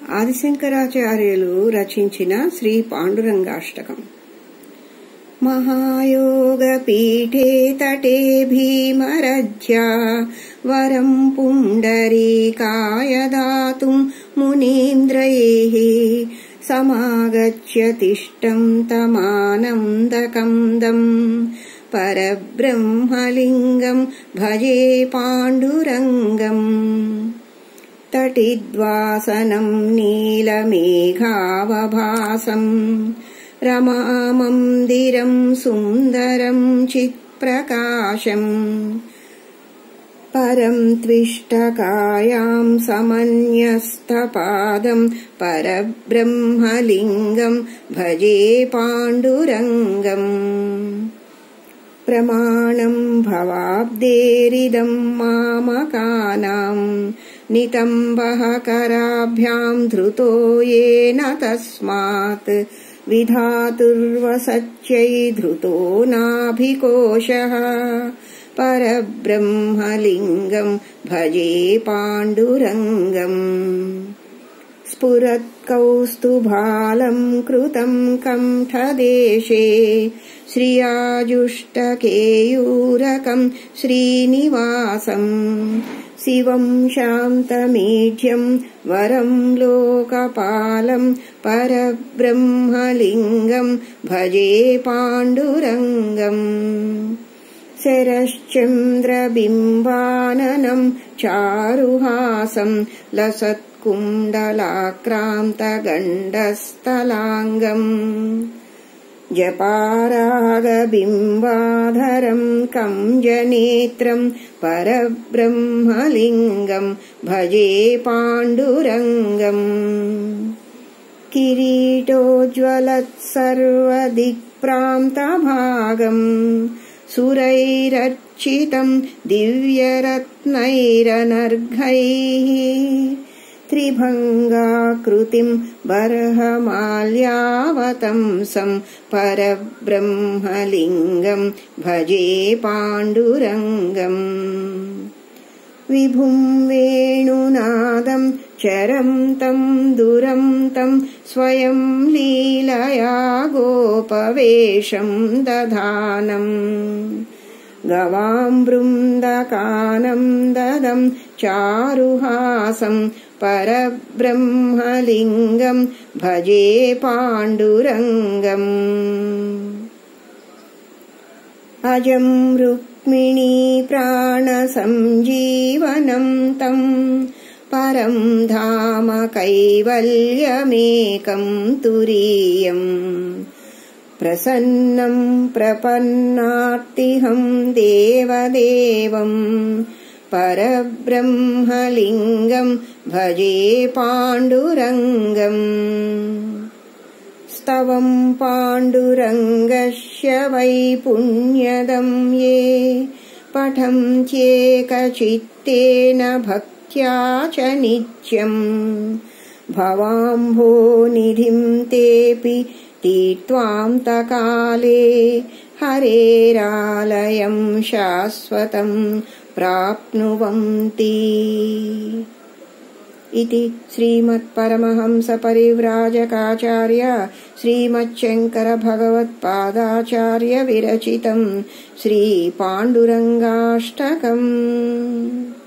ఆదిశంకరాచార్యులు రచించిన శ్రీ పాండురంగాష్టకం. महायोगपीठे तटे भीमरज्या वरं पुण्डरीकाय दातुं मुनीन्द्रैः समागच्छ तिष्ठं तमानन्दकन्दम् परब्रह्मलिङ्गं भजे पाण्डुरङ्गम्. तटिद्वासनं नीलमेघावभासम् रमामन्दिरं सुन्दरं चित्प्रकाशम् परं त्विष्टकायां समन्यस्तपादं परब्रह्मलिङ्गं भजे पाण्डुरङ्गम्. प्रमाणं भवाब्देरिदं मामकानां नितम्बः कराभ्यां धृतो येन तस्मात् विधातुर्वसच्यै धृतो नाभिकोशः परब्रह्मलिङ्गं भजे पाण्डुरङ्गम्. स्फुरत्कौस्तुभालं कृतं कण्ठदेशे श्रियाजुष्टकेयूरकं श्रीनिवासम् शिवं शान्तमीढ्यं वरं लोकपालं परब्रह्मलिङ्गं भजे पाण्डुरङ्गम्. शरश्चन्द्रबिम्बाननं चारुहासं लसत्कुण्डलाक्रान्तगण्डस्थलाङ्गम् जपारागबिम्बाधरं कंजनेत्रं परब्रह्मलिङ्गं भजे पाण्डुरङ्गम्. किरीटोज्ज्वलत्सर्वदिक्प्रान्तभागम् सुरैरर्चितं दिव्यरत्नैरनर्घैः त्रिभङ्गाकृतिं बर्हमाल्यावतंसं परब्रह्मलिङ्गं भजे पाण्डुरङ्गम्. विभुं वेणुनादं चरं तं दुरं तं स्वयं लीलया गोपवेशं दधानम् गवां बृन्दकानं ददं चारुहासं परब्रह्मलिङ्गं भजे पाण्डुरङ्गम्. अजं रुक्मिणी प्राणसञ्जीवनं तं परं धाम कैवल्यमेकं तुरीयम् प्रसन्नं प्रपन्नार्तिहं देवदेवं परब्रह्मलिङ्गं भजे पाण्डुरङ्गम्. स्तवं पाण्डुरङ्गस्य वैपुण्यदं ये पठन्त्येकचित्तेन भक्त्या च नित्यम् भवाम्भोनिधिं तेऽपि तीर्त्वान्तकाले हरेरालयं शाश्वतं प्राप्नुवन्ति. इति श्रीमत्परमहंसपरिव्राजकाचार्य श्रीमच्छङ्करभगवत्पादाचार्य विरचितं श्रीपाण्डुरङ्गाष्टकम्.